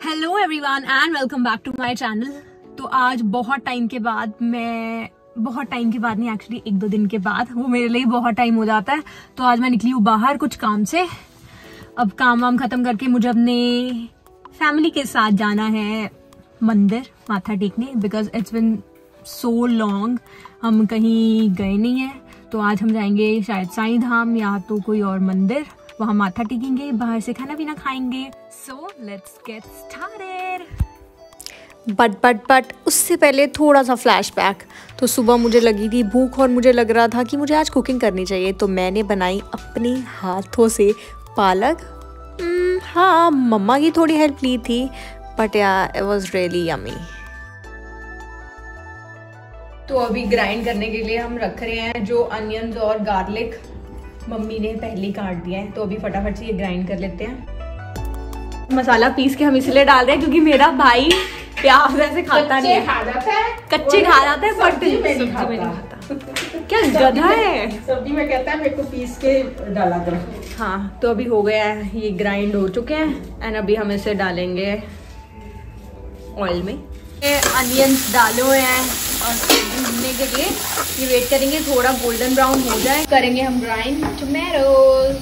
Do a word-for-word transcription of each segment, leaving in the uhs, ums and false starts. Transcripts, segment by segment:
Hello everyone and welcome back to my channel. तो आज बहुत टाइम के बाद मैं बहुत टाइम के बाद नहीं एक्चुअली एक दो दिन के बाद, वो मेरे लिए बहुत टाइम हो जाता है। तो आज मैं निकली हूँ बाहर कुछ काम से। अब काम वाम खत्म करके मुझे अपने फैमिली के साथ जाना है मंदिर माथा टेकने, because it's been so long हम कहीं गए नहीं है। तो आज हम जाएंगे शायद साईं धाम या तो कोई और मंदिर, वहाँ माथा टेकेंगे, बाहर से खाना पीना खाएंगे। So let's get started. But but but उससे पहले थोड़ा सा फ्लैशबैक। तो सुबह मुझे लगी थी भूख और मुझे लग रहा था कि मुझे आज कुकिंग करनी चाहिए, तो मैंने बनाई अपने हाथों से पालक। hmm, हाँ, मम्मा की थोड़ी हेल्प ली थी, बट या इट वाज रियली यम्मी। तो अभी ग्राइंड करने के लिए हम रख रहे हैं जो अनियंस और गार्लिक मम्मी ने पहले ही काट दिया है। तो अभी फटाफट से ये ग्राइंड कर लेते हैं। मसाला पीस के हम इसलिए डाल रहे हैं क्योंकि मेरा भाई प्याज ऐसे खाता नहीं है, खा जाता है, कच्चे खा जाता है, बट सब्जी में नहीं खाता। क्या गधा है, सब्जी में कहता है मेरे को पीस के डाला करो। हाँ, तो अभी हो गया है, ये ग्राइंड हो चुके हैं एंड अभी हम इसे डालेंगे ऑयल में। अनियंस डाले हुए हैं और भूनने के लिए ये वेट करेंगे थोड़ा गोल्डन ब्राउन हो जाए, करेंगे हम ग्राइंड टोमेटोज।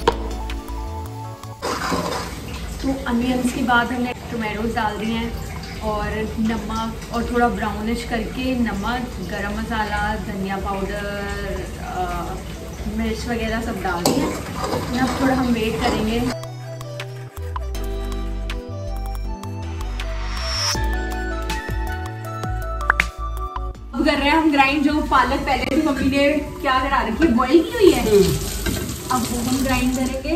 तो अनियंस के बाद हमने टोमेटोज डाल दिए हैं और नमक और थोड़ा ब्राउनिश करके नमक, गरम मसाला, धनिया पाउडर, मिर्च वगैरह सब डाल दिए हैं। अब थोड़ा हम वेट करेंगे। अब कर रहे हैं हम ग्राइंड जो पालक पहले भी मम्मी ने क्या करा रखी है, बॉईल की हुई है। अब वो हम ग्राइंड करेंगे।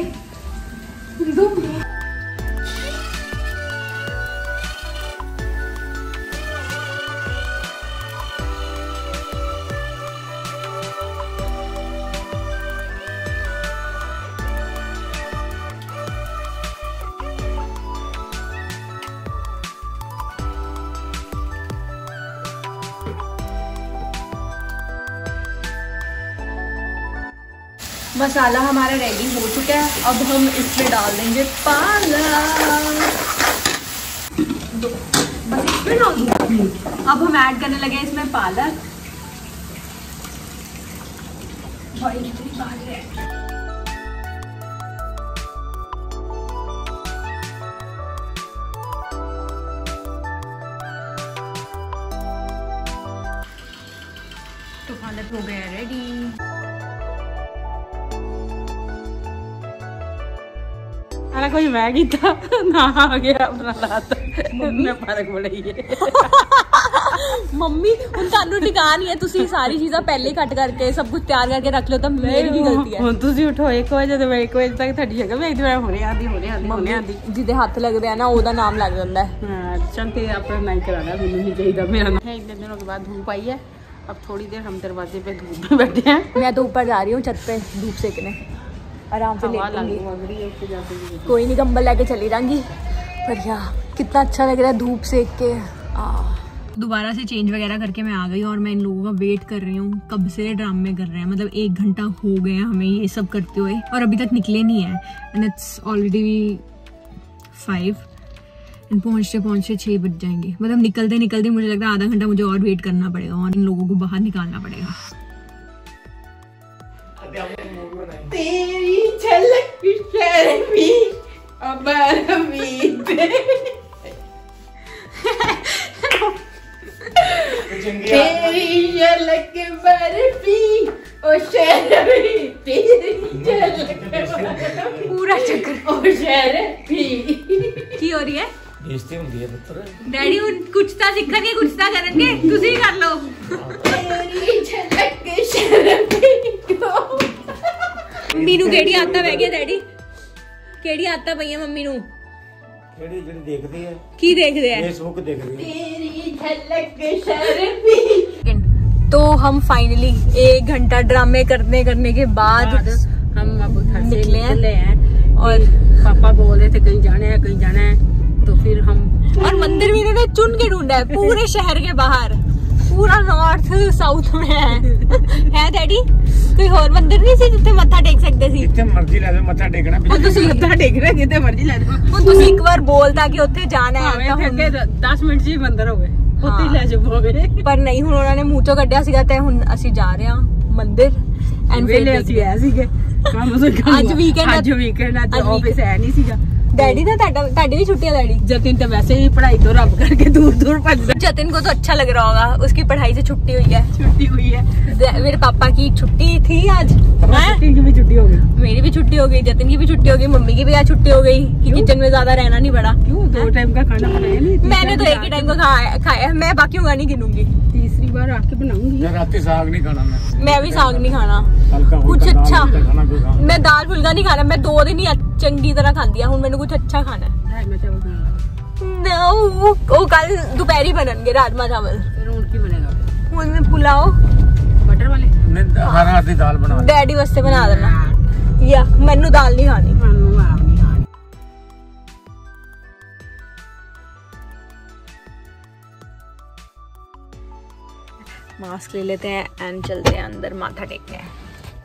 मसाला हमारा रेडी हो चुका है। अब हम इसमें डाल देंगे पालक। बस इसमें डाल दूँ। अब हम ऐड करने लगे इसमें पालक। भाई कितनी भारी है। तो पालक हो गया रेडी। कोई मैगी था ना आ गया अपना लात मम्मी पालक बनाई है। मम्मी ਹੁਣ ਤੁਹਾਨੂੰ ਟਿਕਾ ਨਹੀਂ ਹੈ, ਤੁਸੀਂ ਸਾਰੀ ਚੀਜ਼ਾਂ ਪਹਿਲੇ ਕੱਟ ਕਰਕੇ ਸਭ ਕੁਝ ਤਿਆਰ ਕਰਕੇ ਰੱਖ ਲਓ, ਤਾਂ ਮੇਰੀ ਕੀ ਗਲਤੀ ਹੈ। ਹੁਣ ਤੁਸੀਂ ਉਠੋ ਇੱਕ ਵਜੇ ਤੇ ਮੈਂ ਇੱਕ ਵਜੇ ਤੱਕ ਤੁਹਾਡੀ ਜਗ੍ਹਾ ਵੇਖਦੀ ਮੈਂ ਹੁਣੇ ਆਂਦੀ ਹੁਣੇ ਆਂਦੀ ਹੁਣੇ ਆਂਦੀ। ਜਿਹਦੇ ਹੱਥ ਲੱਗਦੇ ਆ ਨਾ ਉਹਦਾ ਨਾਮ ਲੱਗ ਜਾਂਦਾ ਹੈ। ਹਾਂ, ਚੰਤੇ ਆਪਣਾ ਨਹੀਂ ਕਰਾਣਾ, ਮੈਨੂੰ ਨਹੀਂ ਚਾਹੀਦਾ। मेरा नाम है। इतने दिनों के बाद धूप आई है, अब थोड़ी देर हम दरवाजे पे धूप में बैठे हैं। मैं तो ऊपर जा रही हूँ छत पे धूप सेकने, आराम से लेटूंगी। कोई नहीं, कंबल लेके चली जाऊंगी। पर यार कितना अच्छा लग रहा है धूप सेक के। दोबारा से चेंज वगैरह करके मैं आ गई और मैं इन लोगों का वेट कर रही हूँ। कब से ड्रामे कर रहे हैं, मतलब एक घंटा हो गया हमें ये सब करते हुए और अभी तक निकले नहीं है। And it's already five and पहुँचते पहुँचते छः बज जाएंगे। मतलब निकलते निकलते मुझे लगता है आधा घंटा मुझे और वेट करना पड़ेगा और इन लोगों को बाहर निकालना पड़ेगा। तेरी झलक शर्मी अबर तेरी झलक बर्फी ओ शर्मी, तेरी झलक पूरा चक्कर ओ शर्मी की हो रही है। बेइज्जती होती है पुत्र। डैडी कुछ ता सीखणगे कुछ ता करनगे, तुसी कर लो। तेरी झलक शर्मी को मम्मी नू केड़ी आदत पै गई डैडी, केड़ी आदत पई है मम्मी नू? केड़ी जेड़ी देखदी है की देखदे है? फेसबुक देखदी है। तेरी झलक शर्मी। तो हम फाइनली एक घंटा ड्रामे करने करने के बाद हम अब घर से निकले हैं, निकले हैं और पापा बोल रहे थे कहीं जाना है कहीं जाना है, तो फिर हम और मंदिर भी इन्होंने चुन के ढूंढा है पूरे शहर के बाहर। पूरा नॉर्थ साउथ में है है डैडी कोई और मंदिर नहीं सी जिੱਥੇ ਮੱਥਾ ਟੇਕ ਸਕਦੇ ਸੀ ਜਿੱਥੇ ਮਰਜ਼ੀ ਲੈ ਜਾਓ ਮੱਥਾ ਟੇਕਣਾ ਹੁਣ ਤੁਸੀਂ ਮੱਥਾ ਟੇਕ ਰਹੇ ਜਿੱਥੇ ਮਰਜ਼ੀ ਲੈ ਜਾਓ ਹੁਣ ਤੁਸੀਂ ਇੱਕ ਵਾਰ ਬੋਲਤਾ ਕਿ ਉੱਥੇ ਜਾਣਾ ਹੈ ਤਾਂ ਹੁਣ ਦਸ ਮਿੰਟ ਜੀ ਮੰਦਰ ਹੋਵੇ ਉੱਥੇ ਹੀ ਲੈ ਜਾਓ ਭਾਵੇਂ ਪਰ ਨਹੀਂ ਹੁਣ ਉਹਨਾਂ ਨੇ ਮੂੰਹ ਚੋਂ ਕੱਢਿਆ ਸੀਗਾ ਤੇ ਹੁਣ ਅਸੀਂ ਜਾ ਰਹੇ ਹਾਂ ਮੰਦਿਰ ਐਂਡ ਵੇਲੇ ਅਸੀਂ ਐ ਸੀਗੇ ਕੰਮ ਸੋ ਅੱਜ ਵੀਕਐਂਡ ਅੱਜ ਵੀਕਐਂਡ ਅੱਜ ਆਫਿਸ ਹੈ ਨਹੀਂ ਸੀਗਾ डैडी ना ਤੁਹਾਡੀ भी छुट्टी है डैडी जतिन तो वैसे ही पढ़ाई तो रब करके दूर दूर भजता जतिन को तो अच्छा लग रहा होगा उसकी पढ़ाई से छुट्टी हुई है छुट्टी हुई है मेरे पापा की छुट्टी थी आज की भी छुट्टी हो गई मेरी भी छुट्टी हो गई जतिन की भी छुट्टी हो गई मम्मी की भी आज छुट्टी हो गई कि किचन में ज्यादा रहना नहीं पड़ा क्यों दो टाइम का खाना बनाया नहीं मैंने तो एक ही टाइम का खाया मैं बाकियों का नहीं गिनूंगी तीसरी बार आके बनाऊंगी रात साग नहीं खाना मैं मैं भी साग नहीं खाना हल्का कुछ अच्छा खाना मैं दाल फुल्का नहीं खाना मैं दो दिन ही चंगी तरह खाती हूँ मैंने कुछ अच्छा खाना है No, वो कल दोपहरी बननगे राजमा चावल फिर ਹੁਣ ਕੀ ਬਣੇਗਾ ਹੁਣ पुलाव बटर वाले मैं हर रात की दाल बना डैडी वास्ते बना देना या मैनू दाल नहीं खानी ਮੈਨੂੰ ਆਪ ਨਹੀਂ ਖਾਣੀ मास्क ले लेते हैं एंड चलते हैं अंदर माथा टेकते हैं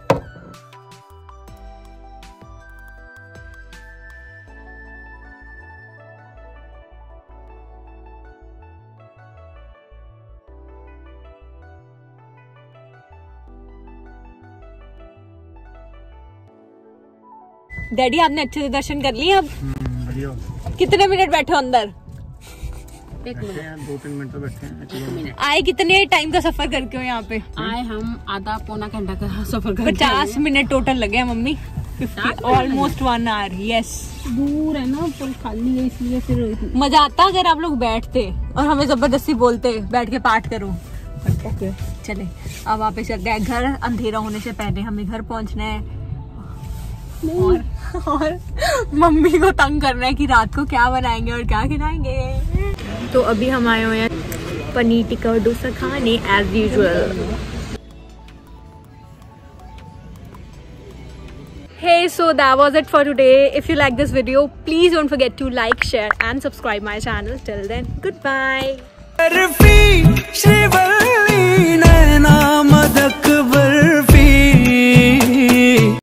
डैडी आपने अच्छे से दर्शन कर लिए अब बढ़िया कितने मिनट बैठे हो अंदर एक मिनट दो तीन मिनट तो बैठे हैं आए कितने टाइम का सफर करके हो यहाँ पे आए हम आधा पौना घंटा का सफर कर पचास मिनट टोटल लगे हैं मम्मी ऑलमोस्ट वन आवर यस दूर है ना पुल खाली है इसलिए फिर मजा आता अगर आप लोग बैठते और हमें जबरदस्ती बोलते बैठ के पाठ करो ओके चले अब वापस चलते हैं घर अंधेरा होने से पहले हमें घर पहुंचना है और, और मम्मी को तंग करना है कि रात को क्या बनाएंगे और क्या खिलाएंगे। तो अभी हम आए हुए हैं पनीर टिक्का और डोसा खाने as usual. Hey, so that was it for today. If you like this video, please don't forget to like, share and subscribe my channel. Till then, goodbye.